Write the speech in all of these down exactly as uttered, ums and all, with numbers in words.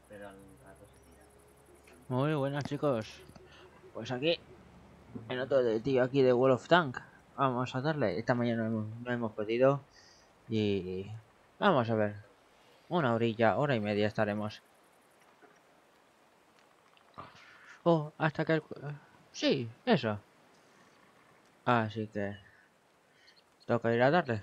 pero al rato se tira. Muy buenas, chicos. Pues aquí, en otro de tío aquí de World of Tank. Vamos a darle. Esta mañana no hemos, no hemos podido. Y vamos a ver. Una horilla, hora y media estaremos. Oh, hasta que el... Sí, eso. Así que toca ir a darle.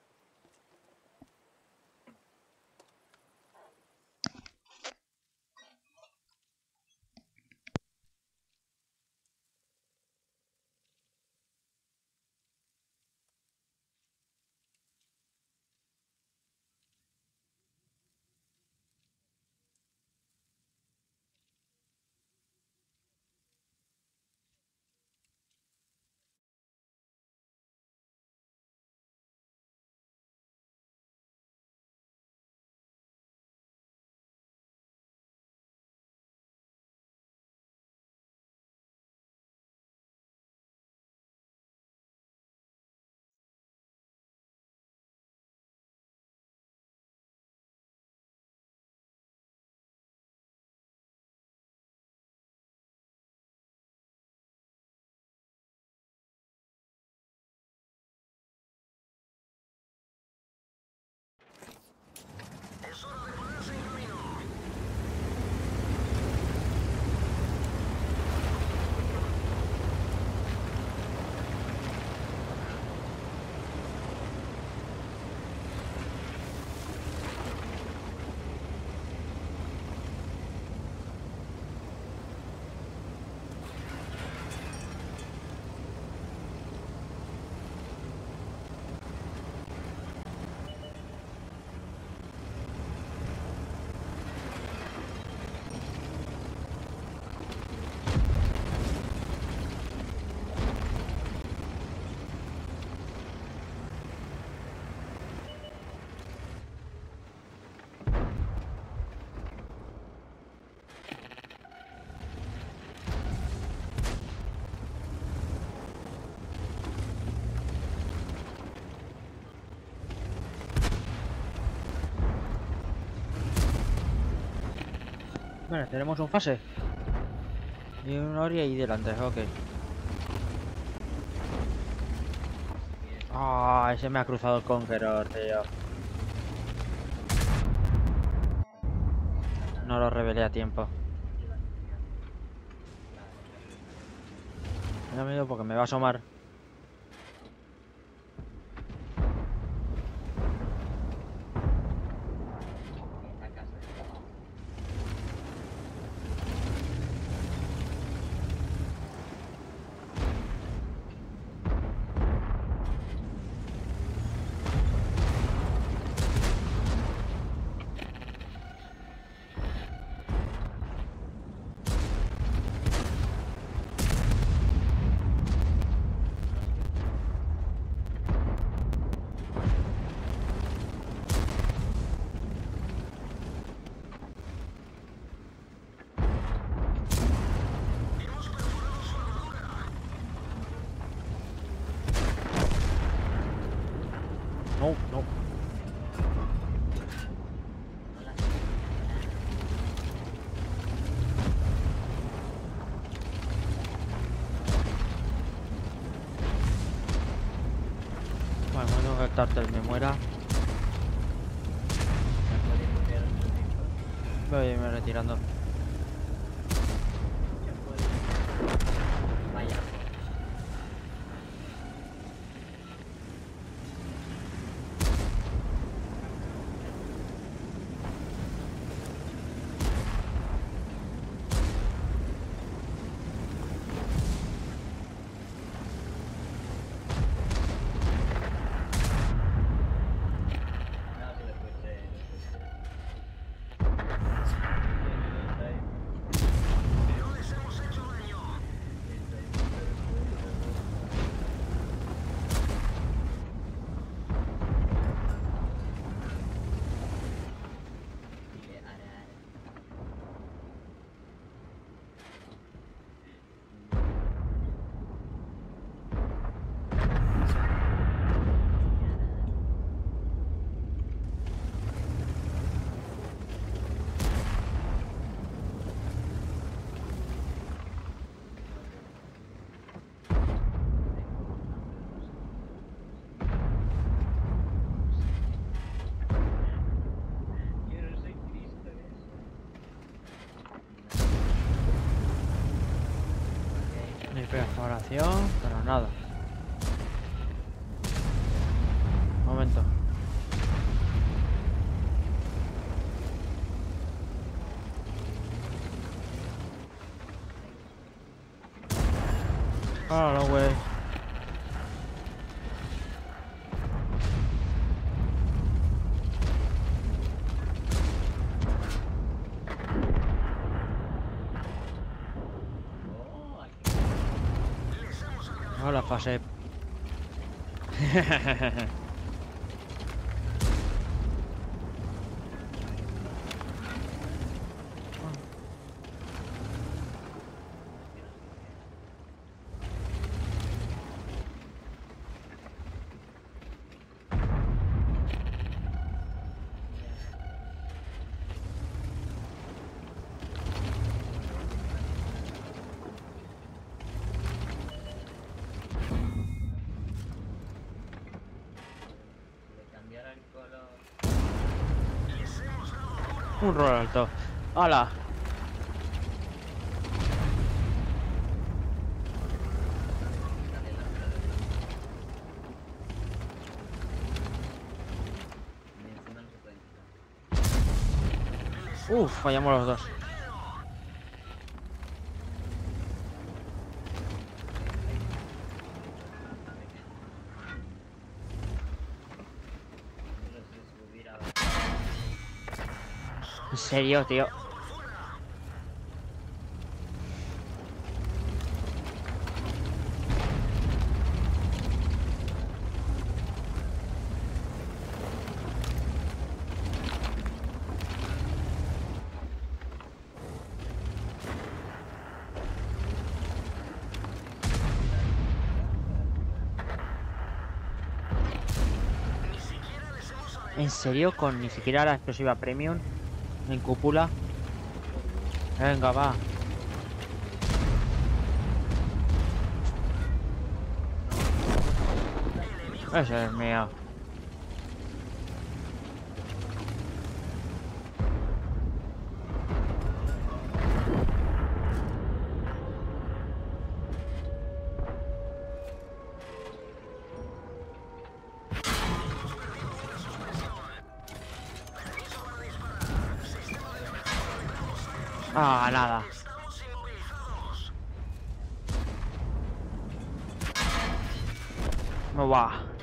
Bueno, tenemos un fase. Y una orilla ahí delante, ok. Ah, ese me ha cruzado el Conqueror, tío. No lo revelé a tiempo. Me da miedo porque me va a asomar. Esta casa está abajo. No, no. Bueno, cuando que el Tartel me muera, voy a irme retirando. Vaya. No, si le fuiste, le fuiste. No les hemos hecho daño. Oración, pero nada. Momento. Hola, güey. Oh, aquí. Hola, fase. Si le cambiara el color. Un rol alto. Hola. Dale la cara de y encima no se pueden quitar. Uf, fallamos los dos. No lo sé subir a. En serio, tío. En serio, con ni siquiera la explosiva premium en cúpula. Venga, va. Ese es mío. Ah, nada. No va.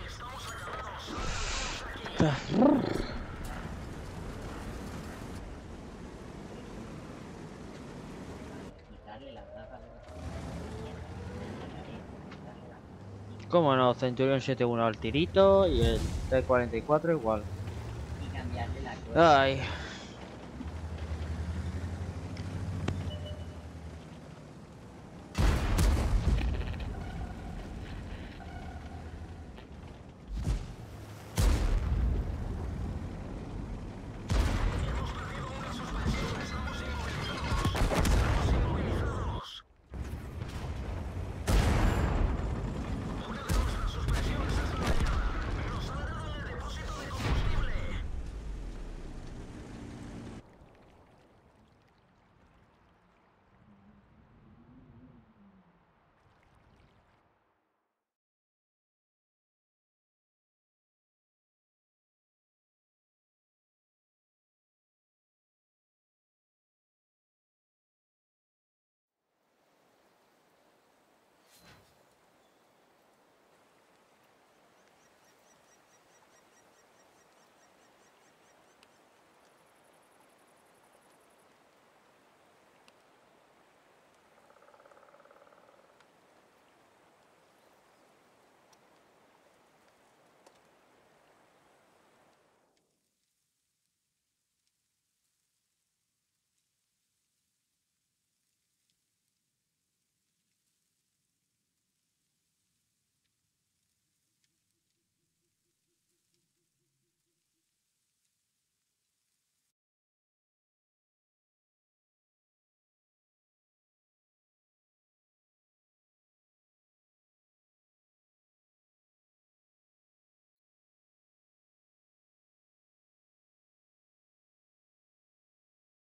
Quitarle las gafas de Cómo no, Centurion siete uno al tirito y el T cuarenta y cuatro igual. y cambiarle la cosa. Ay.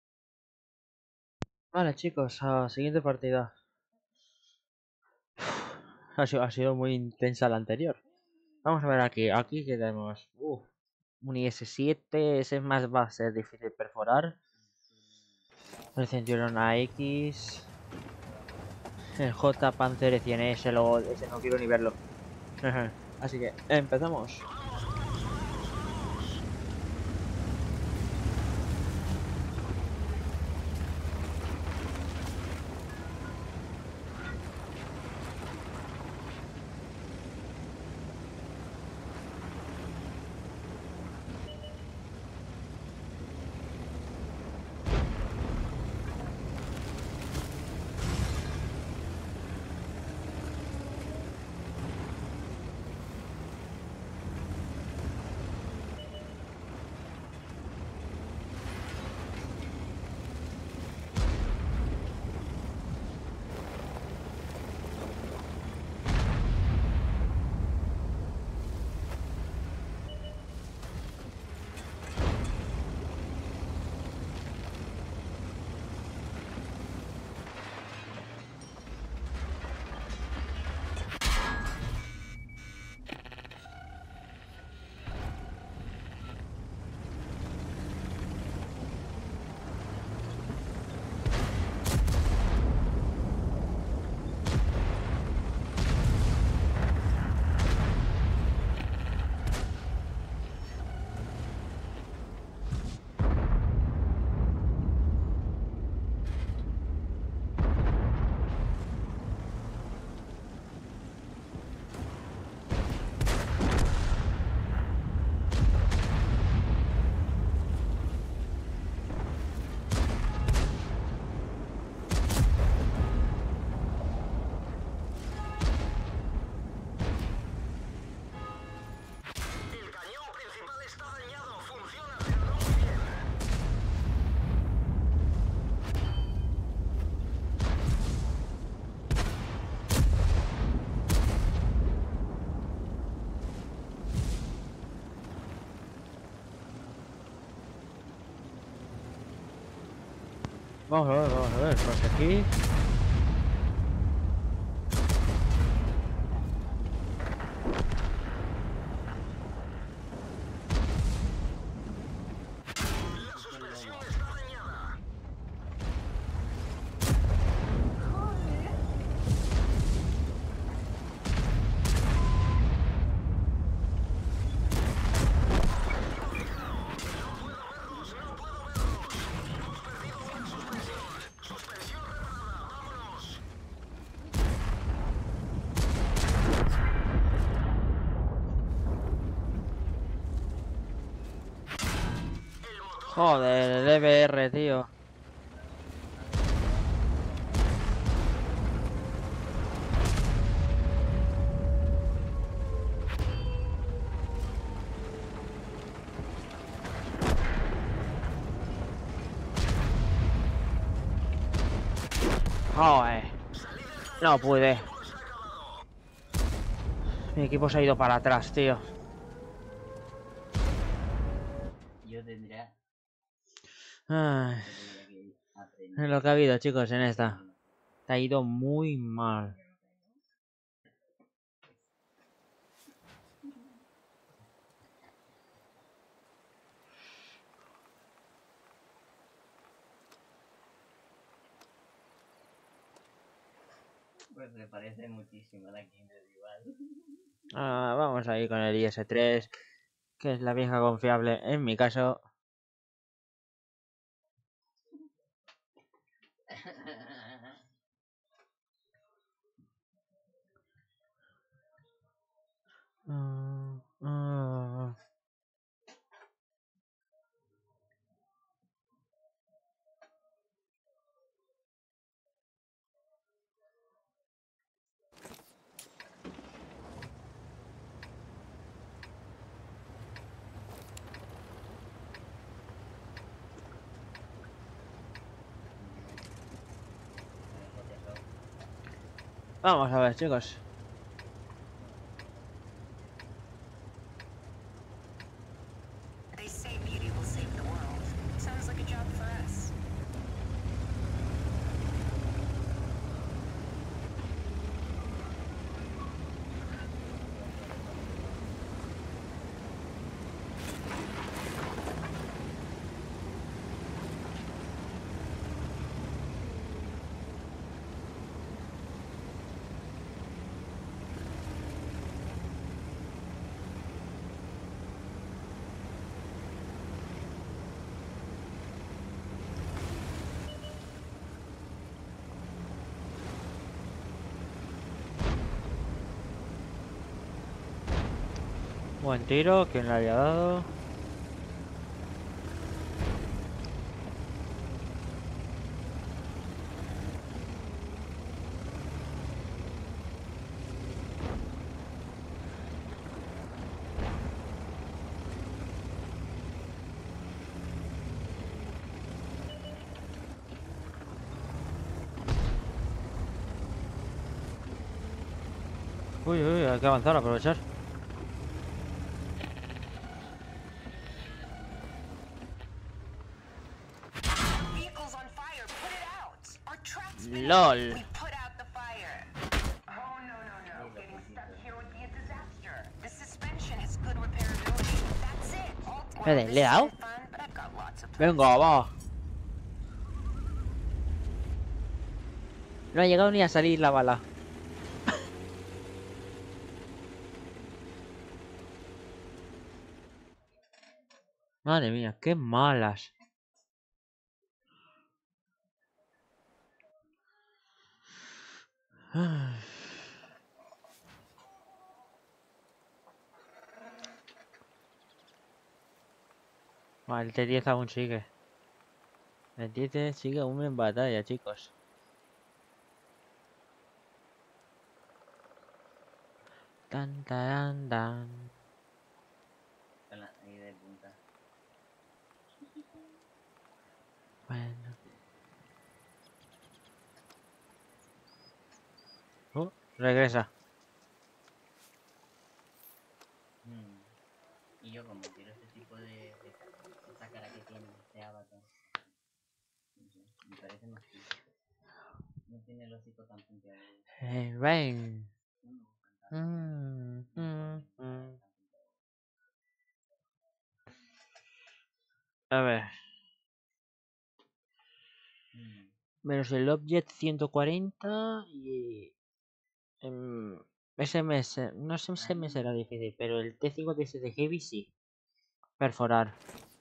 Vale, chicos, a siguiente partida. Ha sido, ha sido muy intensa la anterior. Vamos a ver aquí. Aquí que tenemos. Uf, un I S siete. Ese más va a ser difícil perforar. El Centurion A X. El J Panzer cien. Ese, lo, ese no quiero ni verlo. Así que empezamos. Vamos a ver, vamos a ver, pues aquí. Joder, el E B R, tío. Joder. No pude. Mi equipo se ha ido para atrás, tío. Yo tendría. Ay, tendría que aprender. es lo que ha habido, chicos, en esta. Te ha ido muy mal. Pues me parece muchísimo la Kindred igual. Ah, vamos ahí con el I S tres, que es la vieja confiable en mi caso. Ah, ah. Vamos a ver, chicos. They say beauty will save the world. Sounds like a job for us. Buen tiro, ¿quién le había dado? Uy, uy, hay que avanzar, aprovechar. Vehicle's on fire. Put it out. Our track's finished. LOL. We put out the fire. Oh no no no! Getting stuck here would be a disaster. The suspension has good repairability. That's it. All Espérate, this ¿le he has dado? been fun, but I've got lots of Venga, va. No ha llegado ni a salir la bala. Madre mía, qué malas. Ay. Vale, el T diez aún sigue. El T diez sigue aún en batalla, chicos. Tan, tan, tan. Con la- ahí de punta. Bueno. Uh, regresa. Mm. Y yo como quiero ese tipo de, de esa cara que tiene este avatar. No sé, me parece más cool. No tiene el hocico tan punteado. Eh, ven. No me gustan tanto. Mm, mm, mm. A ver. Mm. Menos el Object ciento cuarenta y... em, S M S. No sé si S M S era difícil, pero el T cincuenta y siete Heavy sí. Perforar.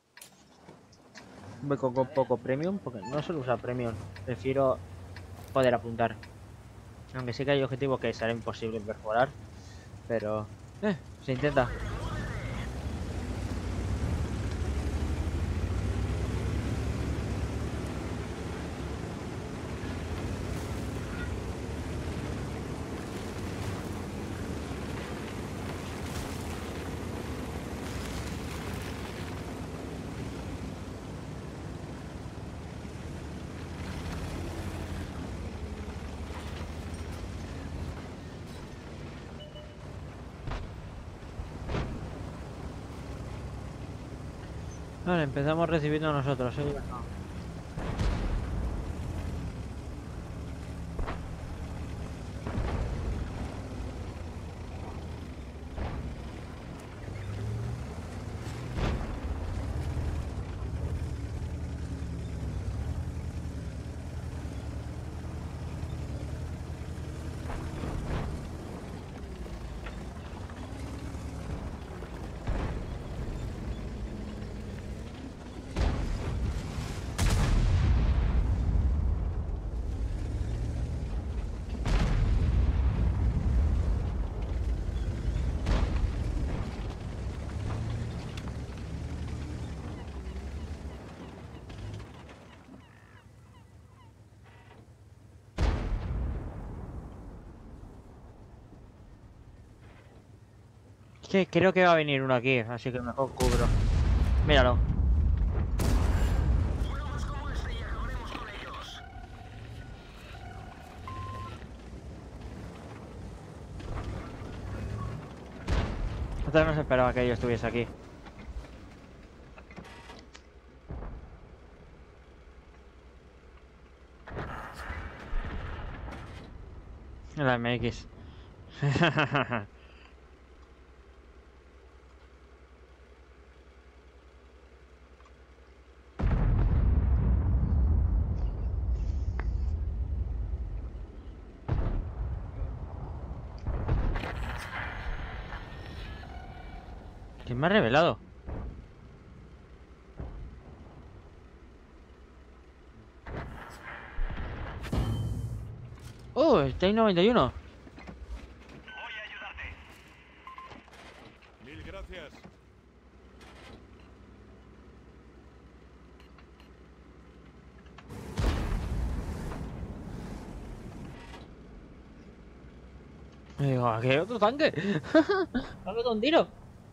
Voy con, con poco premium porque no suelo usar premium. Prefiero poder apuntar. Aunque sí que hay objetivos que será imposible perforar. Pero... Eh, se intenta. Vale, empezamos recibiendo nosotros, ¿eh? Sí, creo que va a venir uno aquí, así que mejor cubro. Míralo. Otra no se esperaba que yo estuviese aquí. La M X. ¿Quién me ha revelado? ¡Oh! Está en noventa y uno. Mil gracias. Y digo, aquí hay otro tanque. Dame un tiro.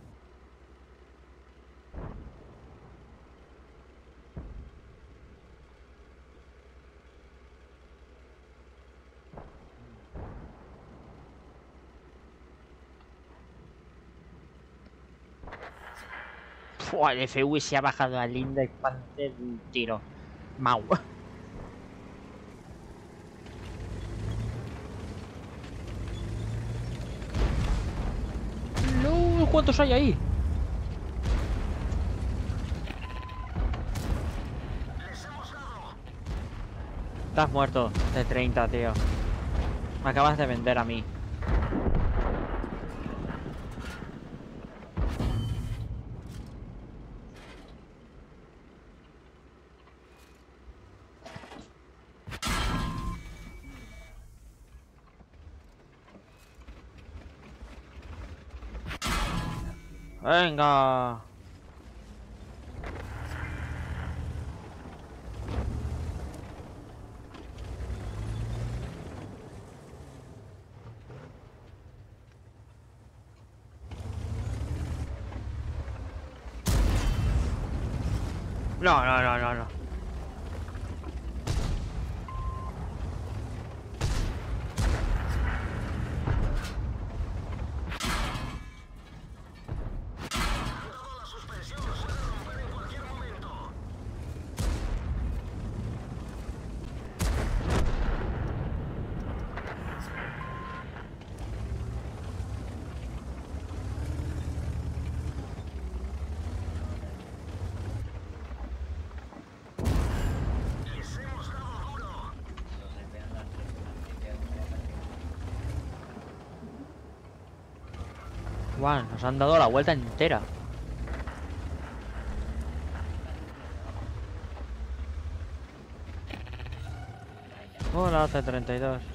Fua, el F U se ha bajado a Linda Panther un tiro. Mau. No, ¿cuántos hay ahí? Estás muerto de treinta, tío. Me acabas de vender a mí. Venga. No, no, no, no, no. Guau, nos han dado la vuelta entera. Hola, C treinta y dos.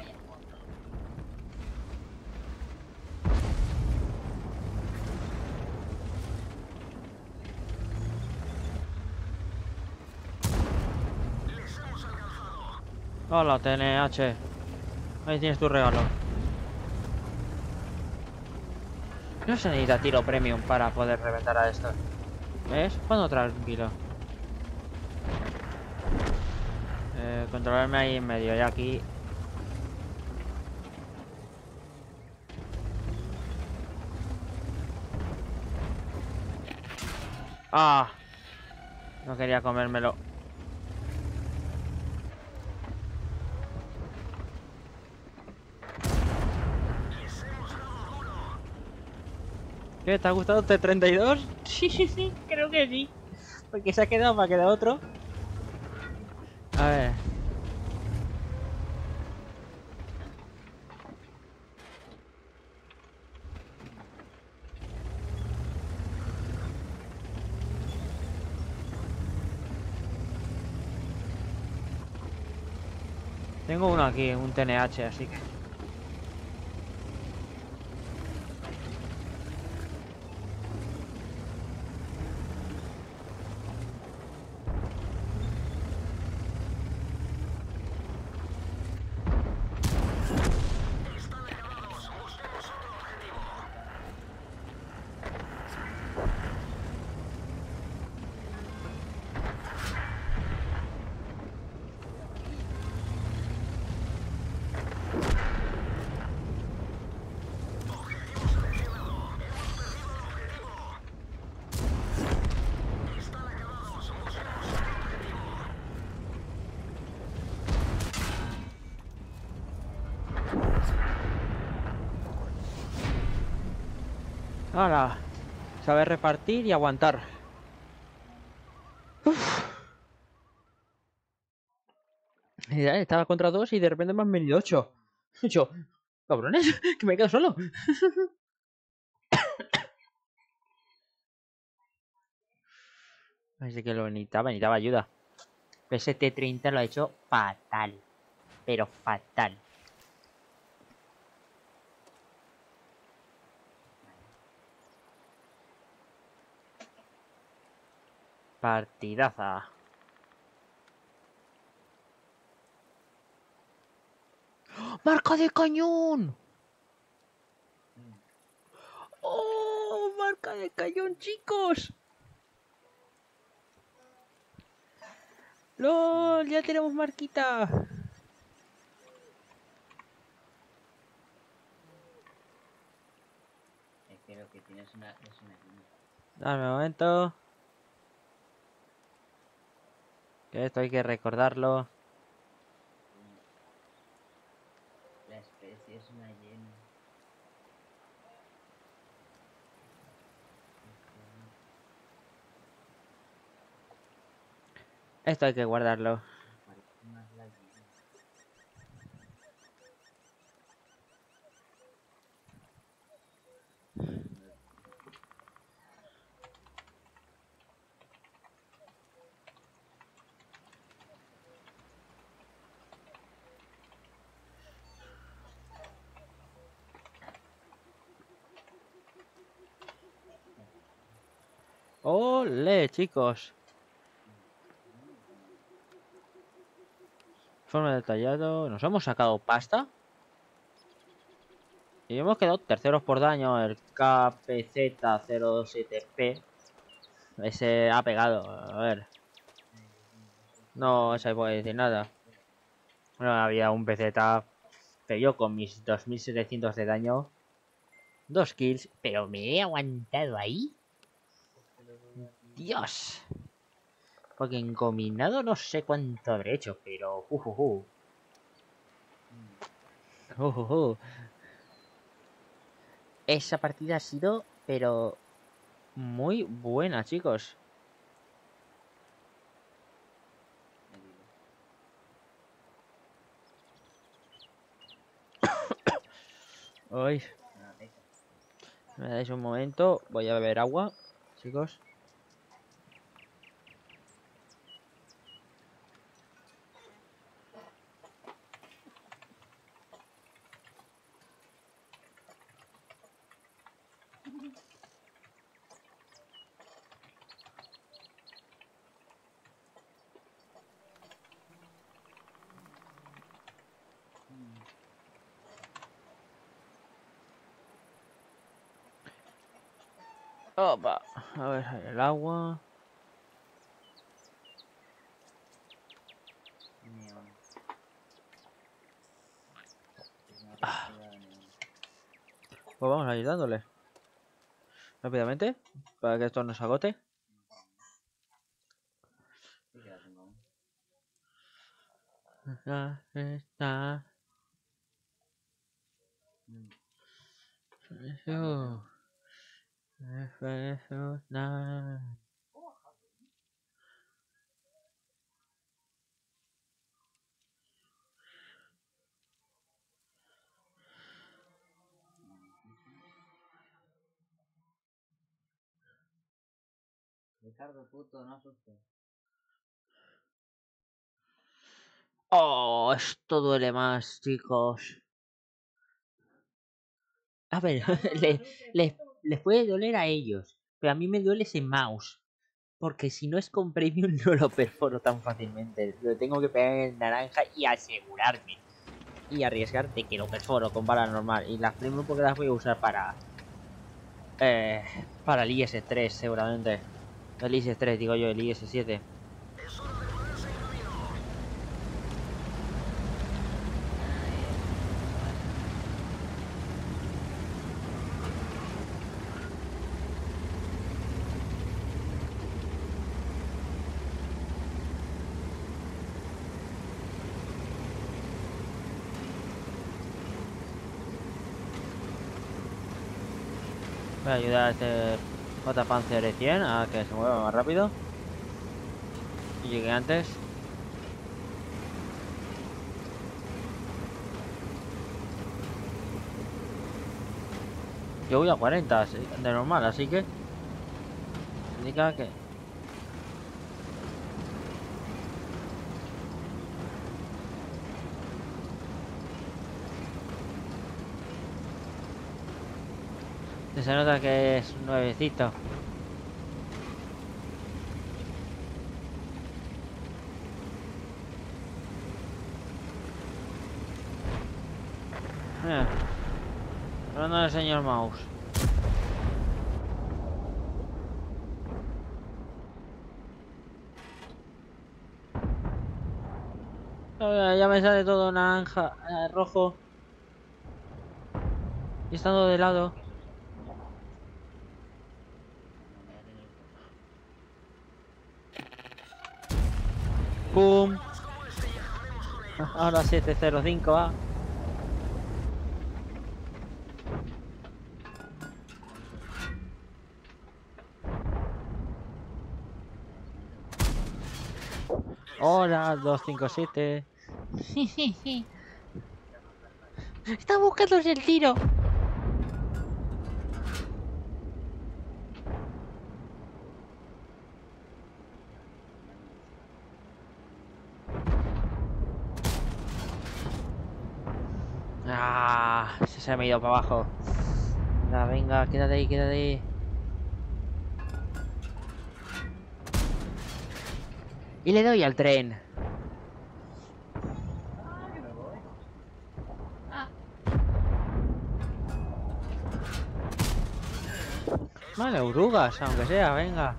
Hola, T N H. Ahí tienes tu regalo. No se necesita tiro premium para poder reventar a esto. ¿Ves? Cuando tranquilo. Eh, controlarme ahí en medio y aquí. Ah, no quería comérmelo. ¿Qué? ¿Te ha gustado T treinta y dos? Sí, sí, sí, creo que sí. Porque se ha quedado para quedar otro. A ver. Tengo uno aquí, un T N H, así que... Ahora, saber repartir y aguantar. Uf. Ya estaba contra dos y de repente me han venido ocho. Yo, cabrones, que me quedo solo. Así que lo necesitaba, necesitaba ayuda. P S T treinta lo ha hecho fatal. Pero fatal. Partidaza. ¡Marca de cañón! marca de cañón, chicos. ¡Lol! Ya tenemos marquita. Es que lo que tienes una, es una línea. Dame un momento. Que esto hay que recordarlo. La especie es una hiena. Esto hay que guardarlo. Parece más la hiena. ¡Ole, chicos! Forma detallado. ¿Nos hemos sacado pasta? Y hemos quedado terceros por daño. El K P Z cero dos siete P. Ese ha pegado. A ver. No se puede decir nada. Bueno, había un P Z que yo con mis dos mil setecientos de daño. Dos kills. Pero me he aguantado ahí. Dios. Porque en combinado no sé cuánto habré hecho. Pero... Uh, uh, uh. Uh, uh, uh. Esa partida ha sido... Pero... muy buena, chicos. Uy. Me dais un momento. Voy a beber agua, chicos. Opa. A ver, el agua. Neón. Ah. Pues vamos a ir dándole. Rápidamente. Para que esto no se agote. Sí que la tengo aún. Ah, está. Mm. Eso. Eso, nada. Ricardo, puto, no asustes. Oh, esto duele más, chicos. A ver, le- les, les puede doler a ellos, pero a mí me duele ese mouse. Porque si no es con premium no lo perforo tan fácilmente. Lo tengo que pegar en naranja y asegurarme. Y arriesgar de que lo perforo con bala normal. Y las premium porque las voy a usar para... Eh, para el I S tres seguramente. El I S tres digo yo, el I S siete. Voy a ayudar a este J Panzer cien a que se mueva más rápido. Y llegue antes. Yo voy a cuarenta de normal, así que... indica que... se nota que es nuevecito. Mira. Hablando del señor Mouse. Ah, ya me sale todo naranja, eh, rojo. Y estando de lado. ¡Pum! Ahora siete cero cinco, va. Hola, dos cinco siete. Está buscando el tiro. Ah, se me ha ido para abajo. Venga, venga, quédate ahí, quédate ahí. Y le doy al tren. Vale, orugas, aunque sea, venga.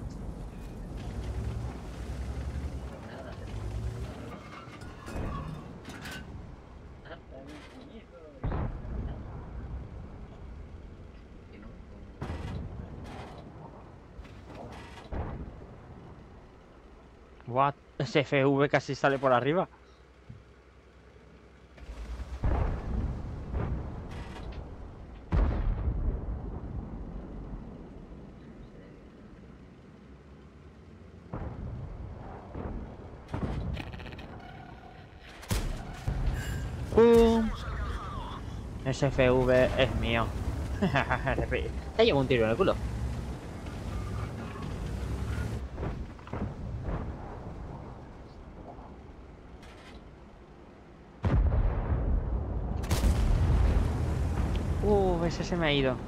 What? Ese F V casi sale por arriba. ¡Pum! Ese F V es mío. Te llevo un tiro en el culo. Uh, ese se me ha ido.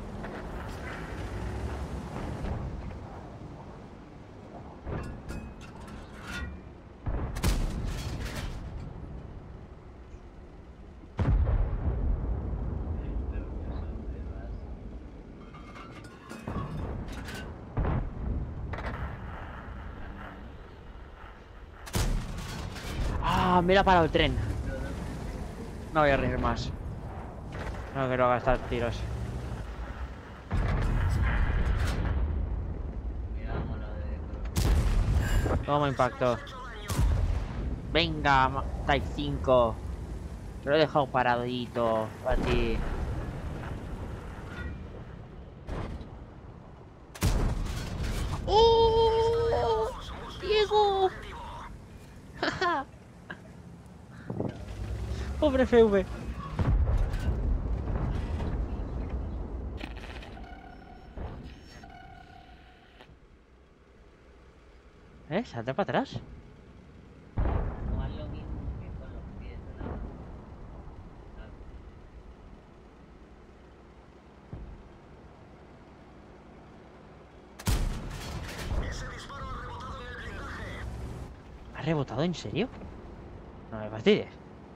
Ah, mira para el tren. No voy a reír más. No quiero gastar tiros. Toma impacto. Venga, Type cinco. Me lo he dejado paradito para ti. ¡Oh! ¡Diego! Pobre F V. ¿Eh? Salte para atrás. ¿Ha rebotado en serio? No me fastidies.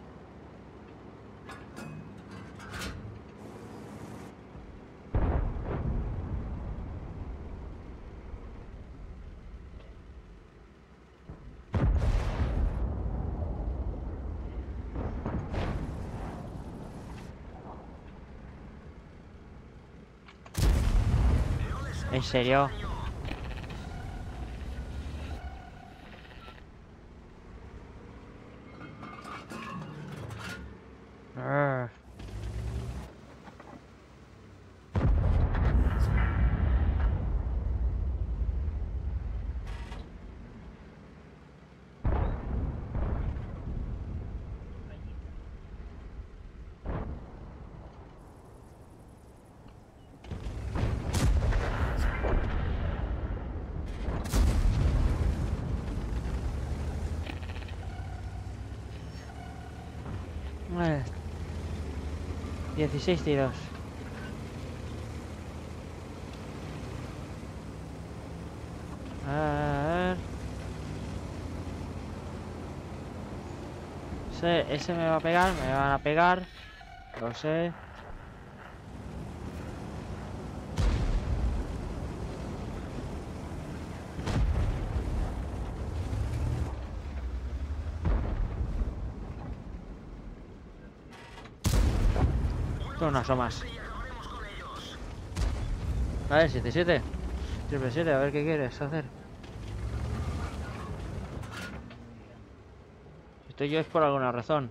¿En serio? Arr. Vale. dieciséis tiros. A ver. Ese, ese me va a pegar, me van a pegar. Lo sé. Son unas somas. A ver, siete siete. Triple siete, a ver qué quieres hacer. Si estoy yo es por alguna razón.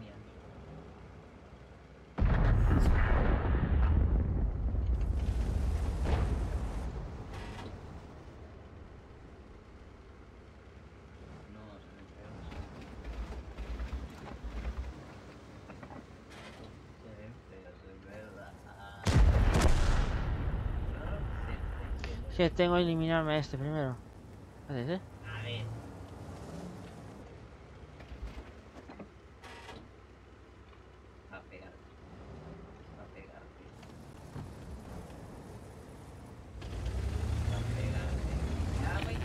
Sí, tengo que eliminarme a este primero. ¿Haces, eh? A ver. Va a pegarte. Va a pegarte. Va a pegarte. Ya, güey.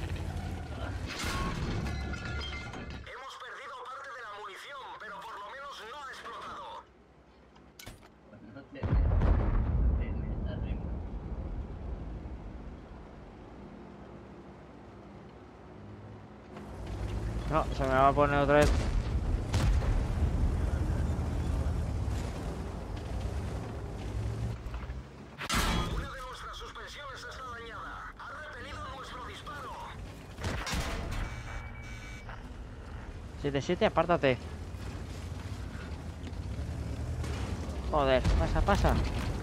Hemos perdido parte de la munición, pero por lo menos no ha explotado. Pues no te no te metas, Remo. No, se me va a poner otra vez. Una de nuestras suspensiones está dañada. Ha repelido nuestro disparo. siete siete, apártate. Joder, pasa, pasa.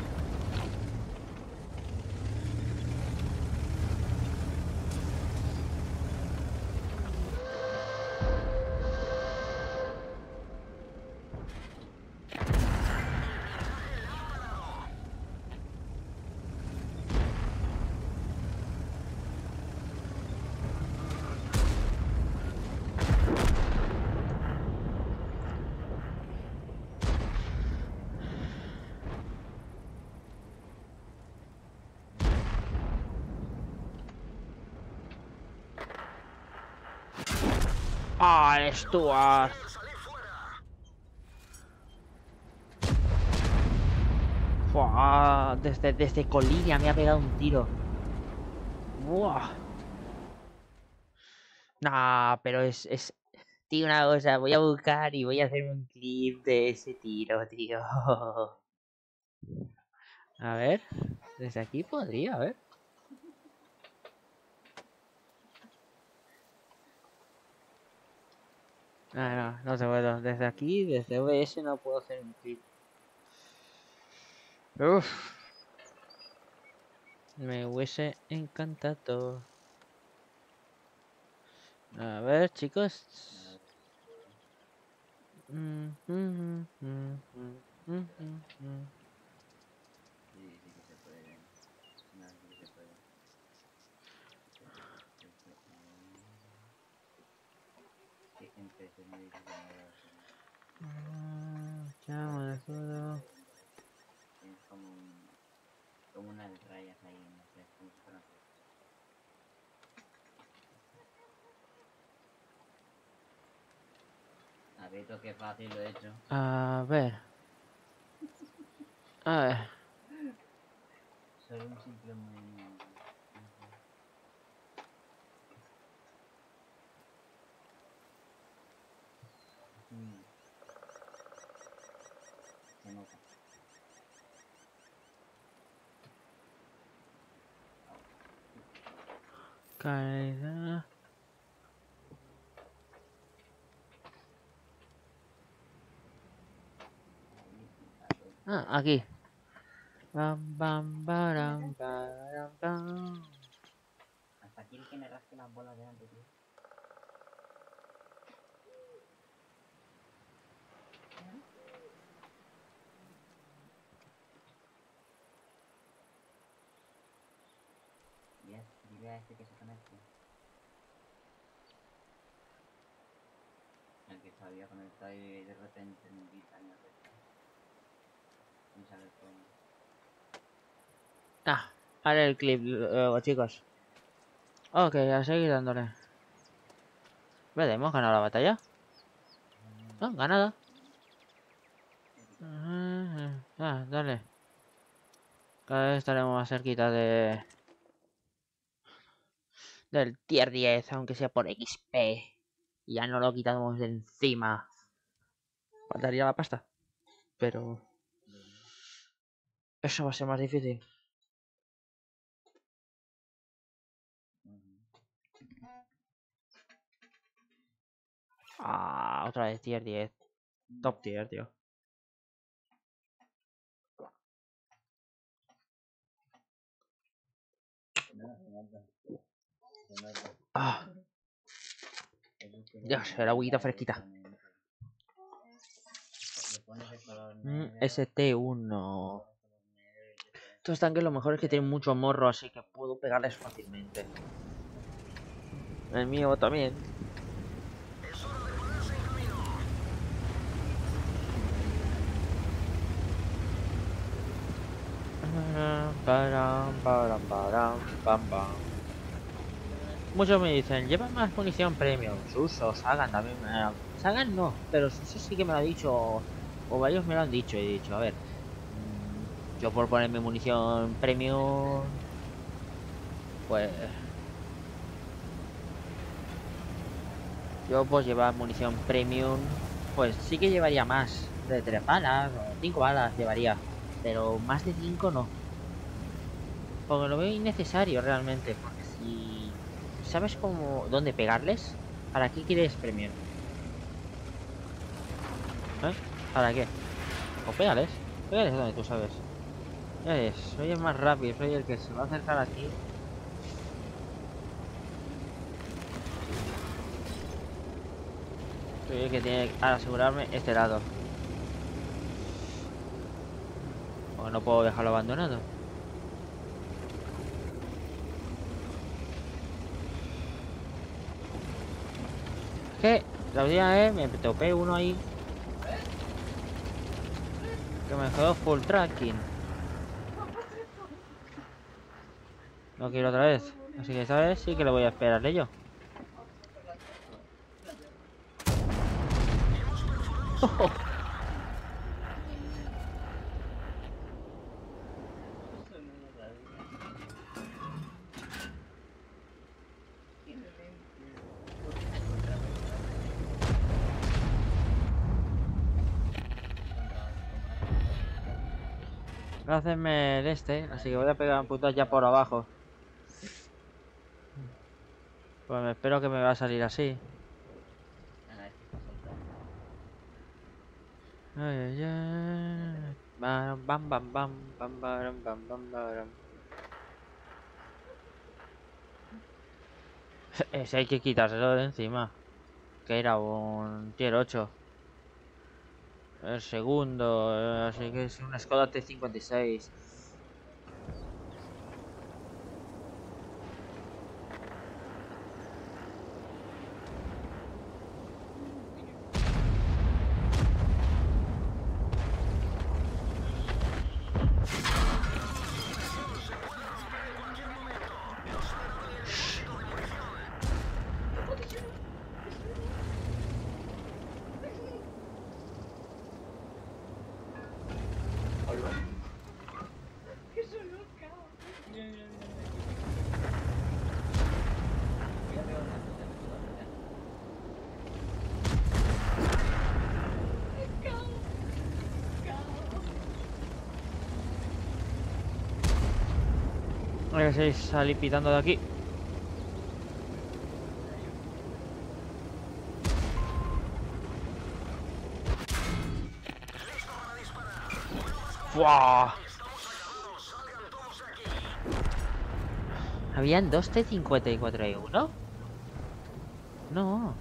Ah, Stuart. Salir fuera. Fua, desde, desde colilla me ha pegado un tiro. Buah. Nah, pero es, es... Tío, una cosa, voy a buscar y voy a hacer un clip de ese tiro, tío. A ver, desde aquí podría, a ver. Ah, no, no se puede. Desde aquí, desde O B S no puedo hacer un clip. Uf. Me hubiese encantado. A ver, chicos. Mm, mm, mm, mm, mm, mm, mm. Sí, sí que se puede. No, sí que se puede. Que empecé muy difícil mover así. Ah, chamo de todo. Tienes como un, como unas rayas ahí, no sé, como si fueran flechas. ¿Has visto qué fácil lo he hecho? A ver. A ver. Solo un simple movimiento. No sé. Mm. Se nota. Calidad. Ah, aquí. Bam, bam, baram, baram, bam. Hasta quiere que me rasque las bolas delante, tío. Ya, dile a este que se conecte. El que se había conectado y de repente me invitan y arrestan. Y sale el fondo. Ah, haré el clip luego, chicos. Ok, a seguir dándole. Vale, hemos ganado la batalla. Ah, ganada. Ah, dale. Cada vez estaremos más cerquita de... del tier diez, aunque sea por X P. Y ya no lo quitamos de encima. Faltaría la pasta. Pero... Eso va a ser más difícil. Ujú. Ah, otra vez tier diez. Top tier, tío. No, se nota. Se nota. Ah, Eso es que lo Dios, pones el agüita fresquita. directamente. Le pones el color Mm, negro. S T uno. Color negro y te pones Estos tanques lo mejor es que tienen mucho morro, así que puedo pegarles fácilmente. El mío también. Es hora de ponerse en camino. Param, param, param, pam, pam. Muchos me dicen, lleva más munición premium. Suso, Sagan también me ha... Sagan no, pero Suso sí que me lo ha dicho. O varios me lo han dicho. Y he dicho, a ver. mm, Yo por ponerme munición premium. Pues. Yo pues llevar munición premium. Pues sí que llevaría más. De tres balas o cinco balas llevaría. Pero más de cinco no. Porque lo veo innecesario realmente. Porque si sabes cómo dónde pegarles, ¿para qué quieres premium? ¿Eh? ¿Para qué? O pégales. Pégales donde tú sabes. Ya ves, soy el más rápido, soy el que se va a acercar aquí. Soy el que tiene que asegurarme este lado. Porque no puedo dejarlo abandonado. Que la última vez me topé uno ahí que me quedó full tracking. No quiero otra vez. Así que esta vez sí que lo voy a esperarle yo. Eso no lo sabía. Qué demente. ¿Por qué te encontraste con la Voy a hacerme el este, así que voy a pegar un putas ya por abajo. Pues me espero que me va a salir así. Ah, es que está soltando. Ay, ay, ay. Bam, bam, bam, bam, bam, baram, bam, bam, baram. Ese hay que quitárselo de encima. Que era un tier ocho. El segundo, eh, así que es una Skoda T cincuenta y seis. Mira, mira, mira, mira. Voy a pegar una cosa, me puedo acercar. Hay que salir- salir pitando de aquí. ¡Fua! ¿Habían dos T cincuenta y cuatro y uno? No.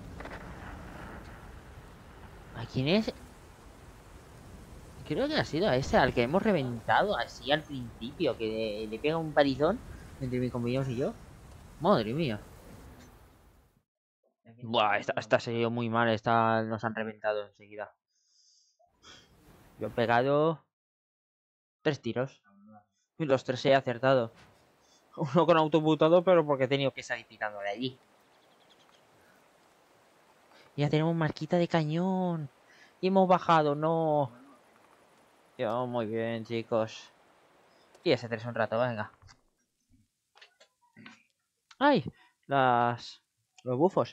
¿A quién es? Creo que ha sido a ese al que hemos reventado así al principio, que le pega un parizón entre mis compañeros y yo. Madre mía. Aquí Buah, está, esta, no, esta se dio muy mal, esta nos han reventado enseguida. Yo he pegado tres tiros. Y los tres he acertado. Uno con autobutado, pero porque he tenido que salir tirando de allí. Ya tenemos marquita de cañón. Y hemos bajado, no. Yo, muy bien, chicos. Y ese tres un rato, venga. ¡Ay! Las... Los bufos.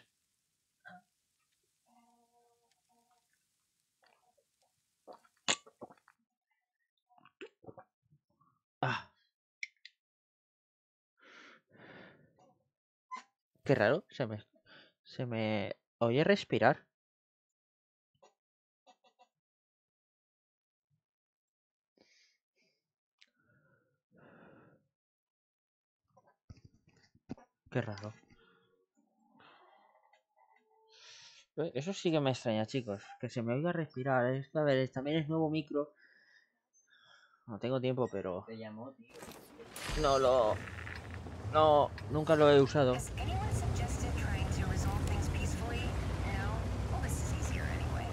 Qué raro, se me, se me oye respirar. Qué raro. Eh, Eso sí que me extraña, chicos. Que se me oiga respirar. Esto, a ver, también es nuevo micro. No tengo tiempo, pero Te llamó, tío. no lo... No, nunca lo he usado. Has anyone suggested trying to resolve things peacefully? No? Well, this is easier anyway.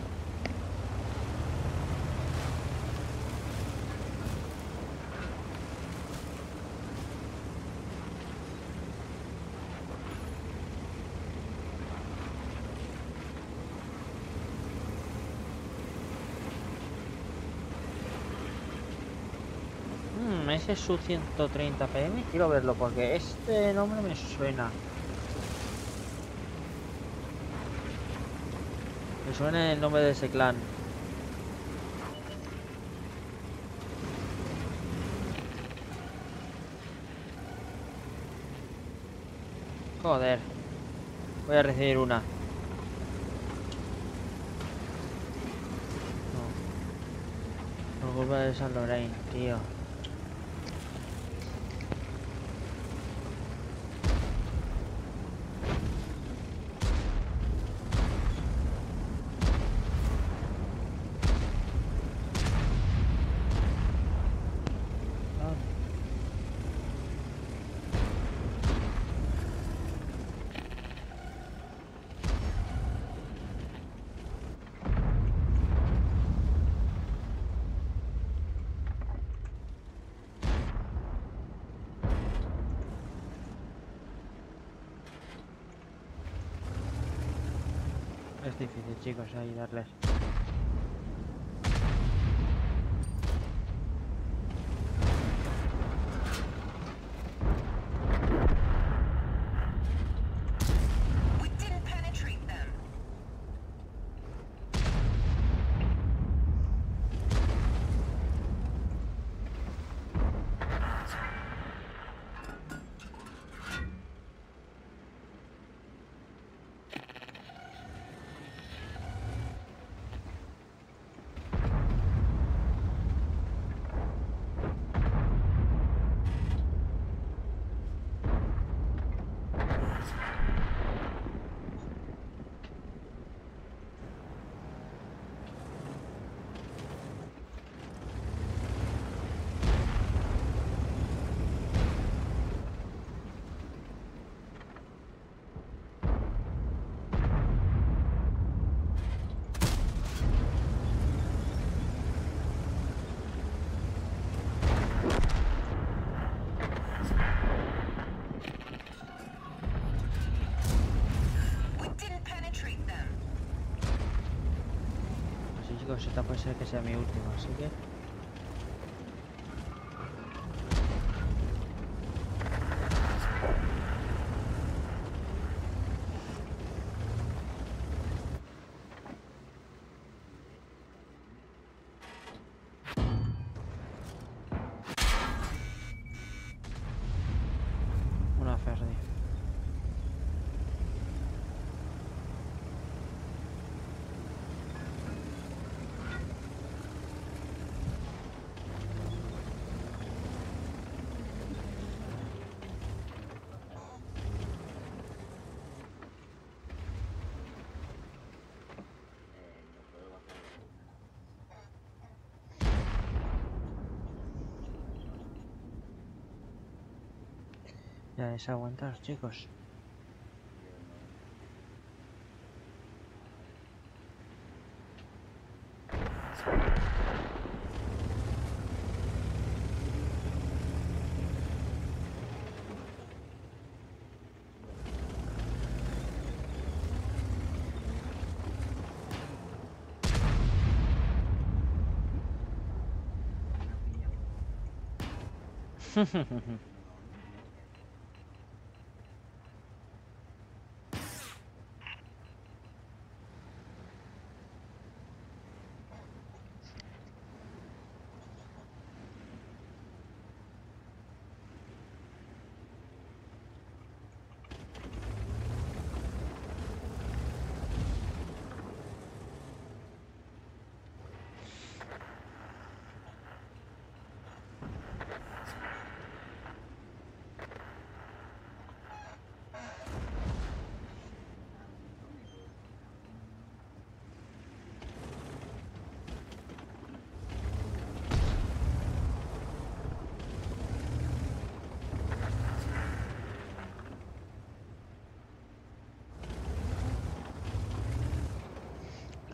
Mm, ese es su ciento treinta P M. Quiero verlo porque este nombre me suena. Me suena el nombre de ese clan. Joder. Voy a recibir una. No. Por culpa de San Lorraine, tío. Es difícil, chicos, ayudarles. We didn't penetrate them. We didn't penetrate them. Así, chicos, esta puede ser que sea mi última, así que... Una Ferdi. Eh, no puedo bajar. Ya es aguantar, chicos. Yo no. Una piña huevo.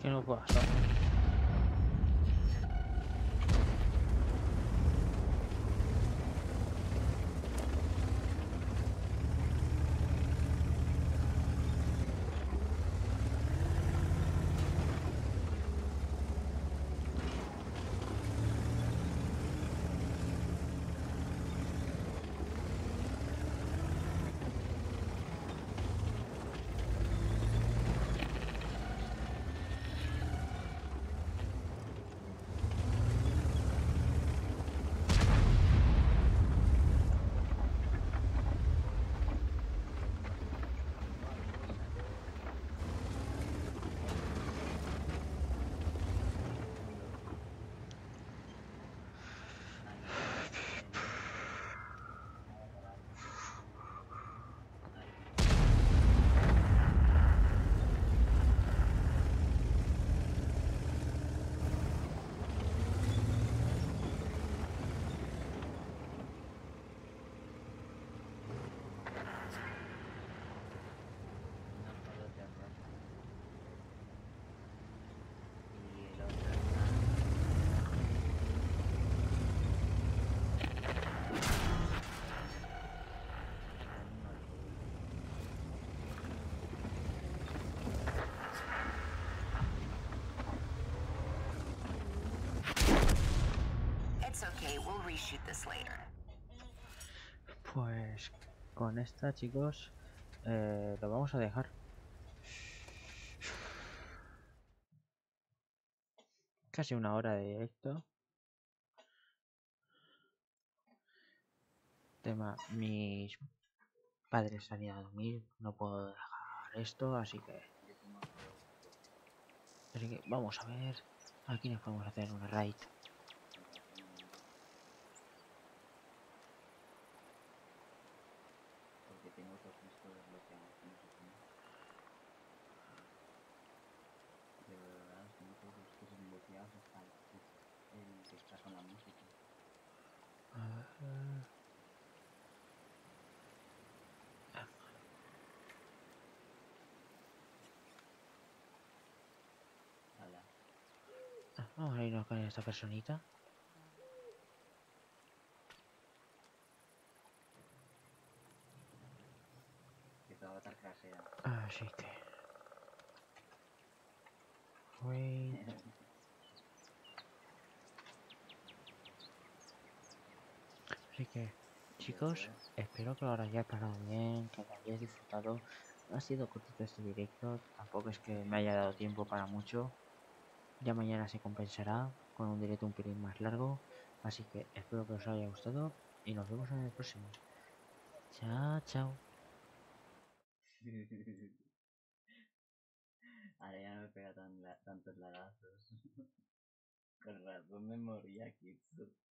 que no puedo hacer. It's okay, we'll reshoot this later. Pues con esta, chicos, eh, lo vamos a dejar. Casi una hora de directo. Tema, mis padres salían a dormir, no puedo dejar esto, así que... Así que vamos a ver. Aquí nos podemos hacer una raid. Porque tengo otros discos desbloqueados. No sé cómo. De verdad, tengo todos los discos desbloqueados hasta el, el que está con la música. A ver. Hala. Vamos a irnos con esta personita. Que tu avatar crashea. Así que... Wait. Así que, chicos, espero que lo hayáis pasado bien, que lo hayáis disfrutado. Ha sido cortito este directo, tampoco es que me haya dado tiempo para mucho. Ya mañana se compensará con un directo un pelín más largo. Así que espero que os haya gustado y nos vemos en el próximo. Chao, chao. Ahora ya no me pega tan la, tantos lagazos. Con razón me moría, Kitsu.